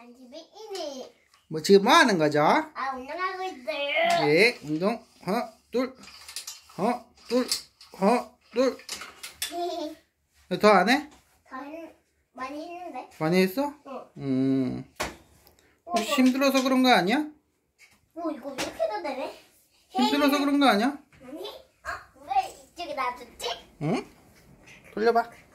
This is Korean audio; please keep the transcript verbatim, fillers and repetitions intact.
안집이니. 뭐 지금 뭐 하는 거죠? 아, 운동하고 있어요. 예, 운동 하나, 둘, 하나, 둘, 하나, 둘. 더 안 해? 더 했, 많이 했는데. 많이 했어? 응. 음. 어, 혹시 힘들어서 그런 거 아니야? 뭐 이거 이렇게 해도 되네? 힘들어서 그런 거 아니야? 아니? 아, 왜 이쪽에 놔뒀지? 응? 돌려봐.